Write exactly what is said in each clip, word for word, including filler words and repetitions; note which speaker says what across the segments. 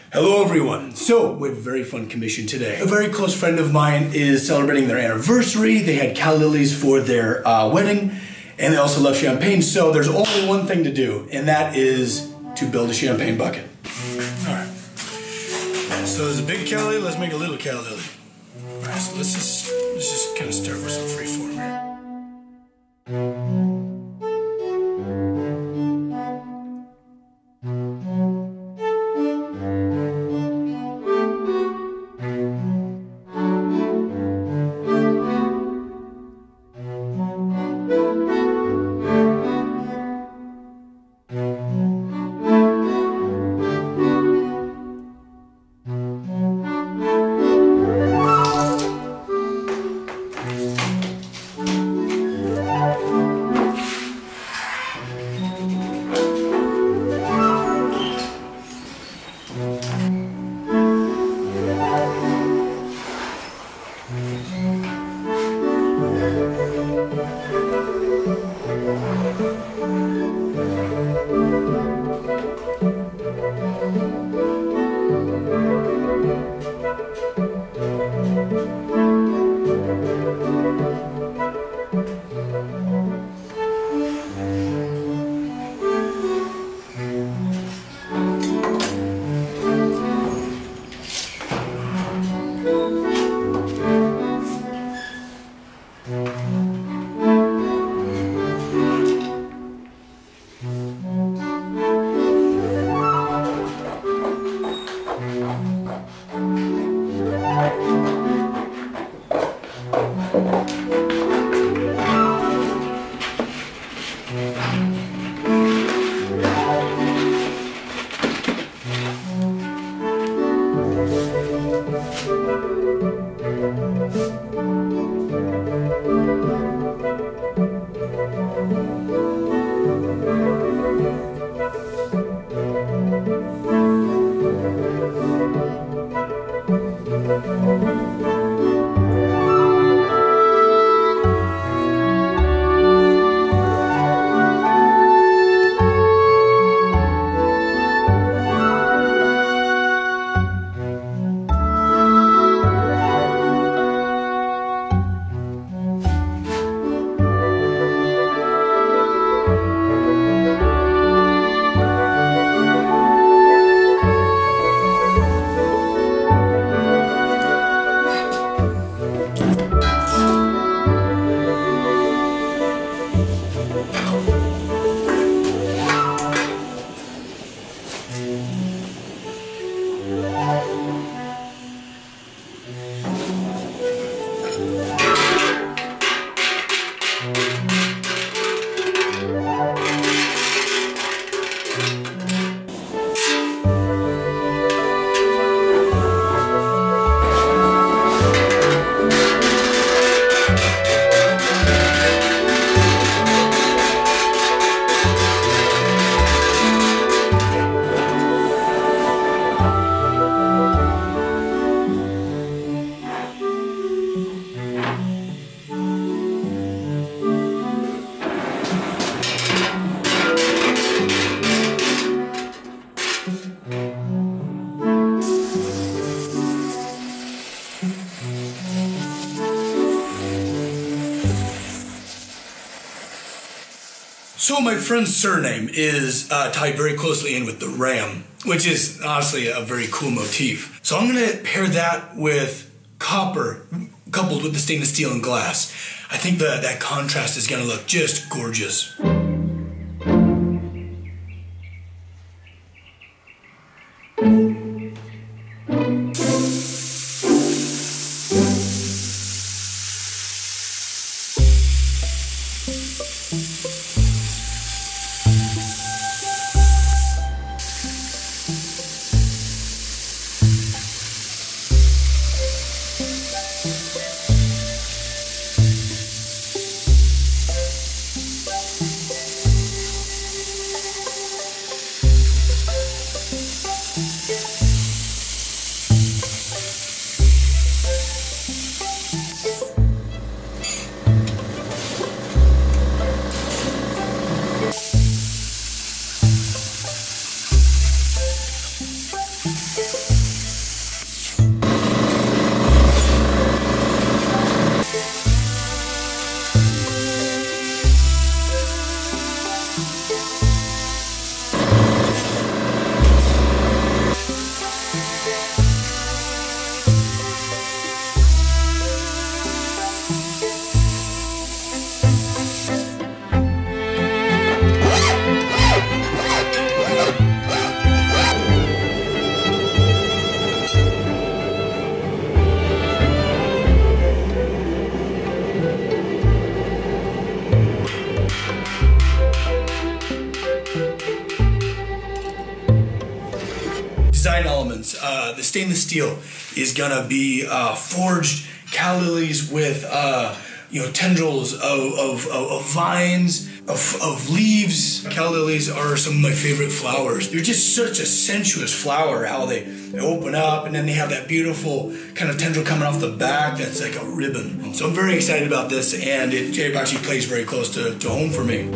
Speaker 1: Hello everyone. So, we have a very fun commission today. A very close friend of mine is celebrating their anniversary. They had calla lilies for their uh, wedding, and they also love champagne. So there's only one thing to do, and that is to build a champagne bucket. Alright. So there's a big calla lily, let's make a little calla lily. Alright, so let's just, let's just kind of start with some free form here. So my friend's surname is uh, tied very closely in with the ram, which is honestly a very cool motif. So I'm going to pair that with copper coupled with the stainless steel and glass. I think that that contrast is going to look just gorgeous. this. Uh, the stainless steel is gonna be uh, forged calla lilies with uh, you know, tendrils of, of, of, of vines, of, of leaves. Calla lilies are some of my favorite flowers. They're just such a sensuous flower, how they, they open up and then they have that beautiful kind of tendril coming off the back that's like a ribbon. So I'm very excited about this, and it, it actually plays very close to, to home for me.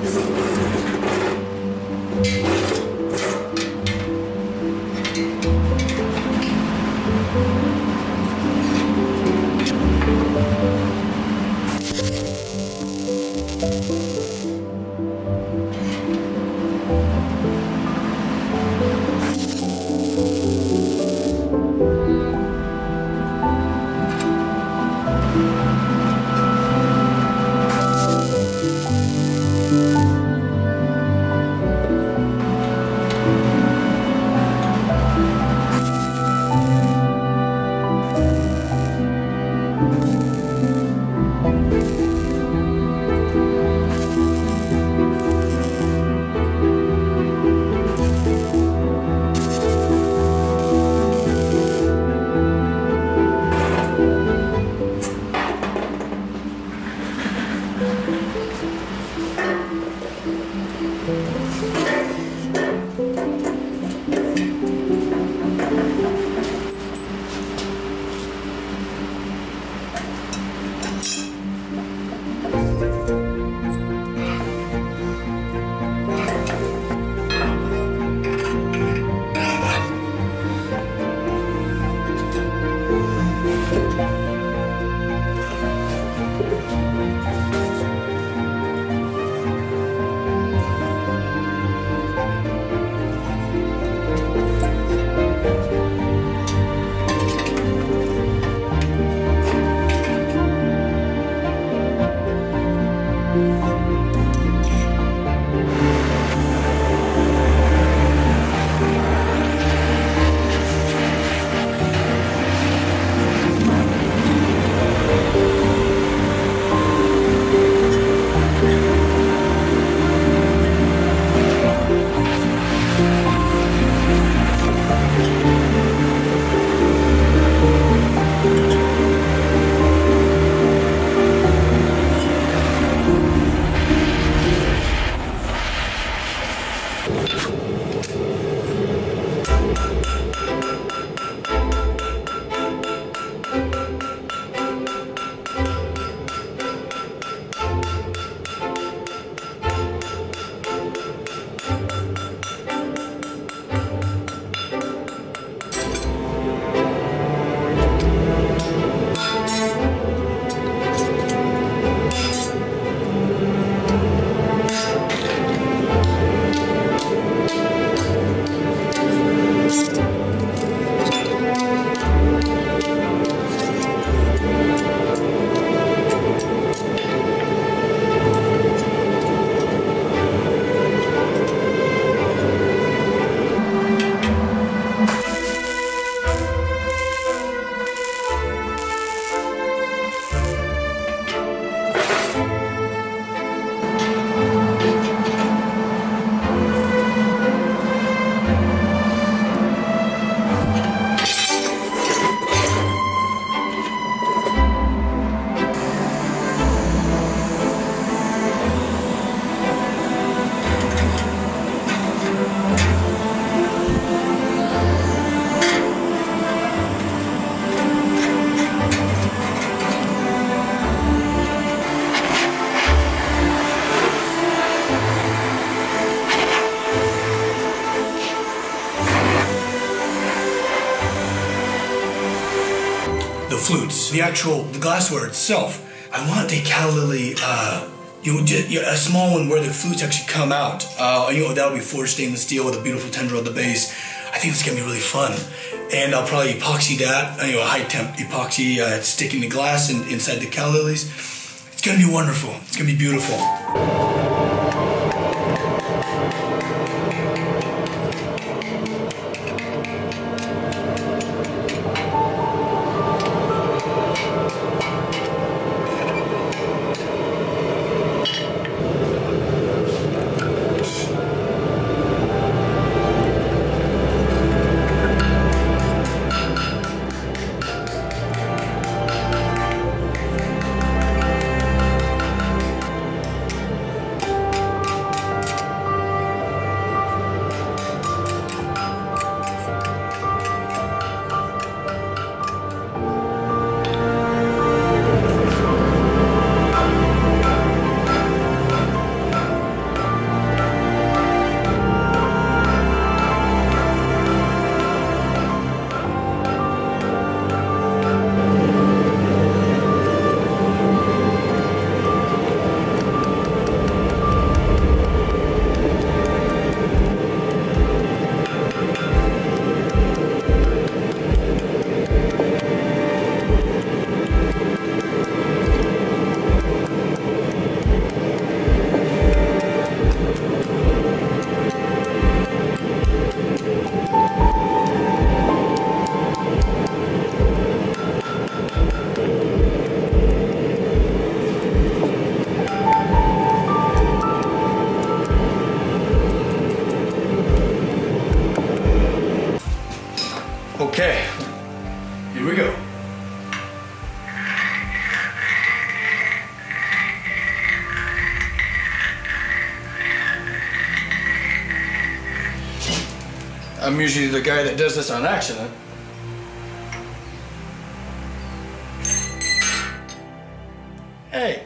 Speaker 1: flutes, the actual the glassware itself. I want a calla lily, uh, you know, just, you know, a small one where the flutes actually come out. Uh, you know, that would be forged stainless steel with a beautiful tendril at the base. I think it's gonna be really fun, and I'll probably epoxy that. You know, a high temp epoxy, uh, sticking the glass in, inside the calla lilies. It's gonna be wonderful. It's gonna be beautiful. Okay, here we go. I'm usually the guy that does this on accident. Hey.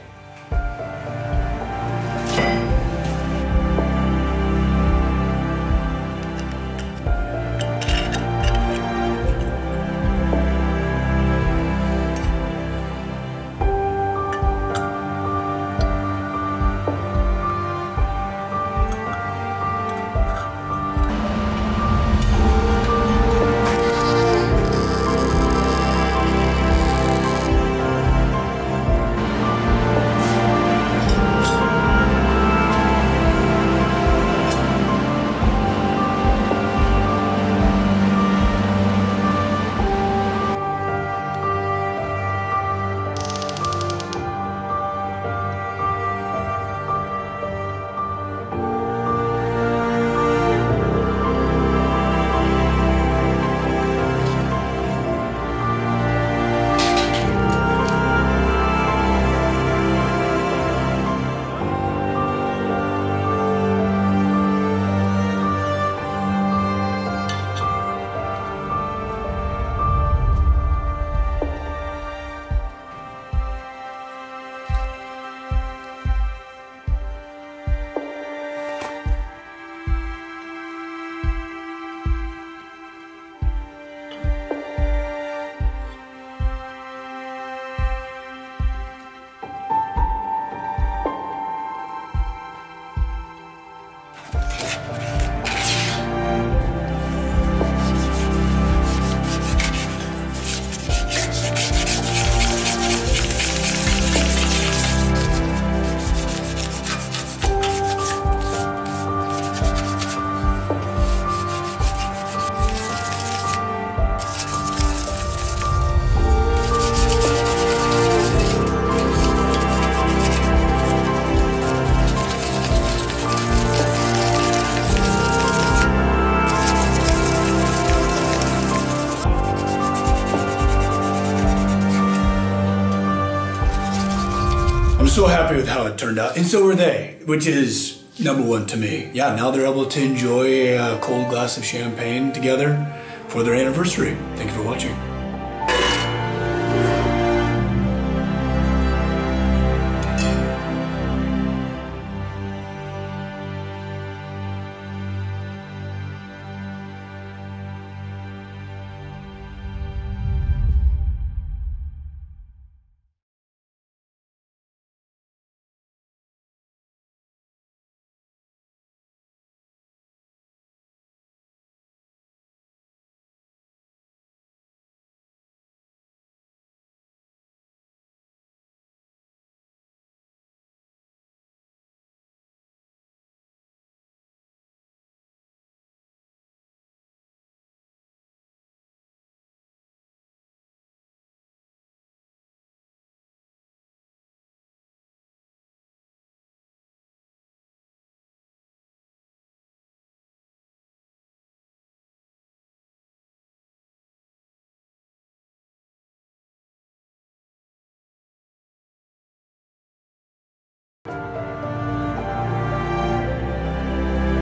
Speaker 1: I'm so happy with how it turned out, and so were they, which is number one to me. Yeah, now they're able to enjoy a cold glass of champagne together for their anniversary. Thank you for watching.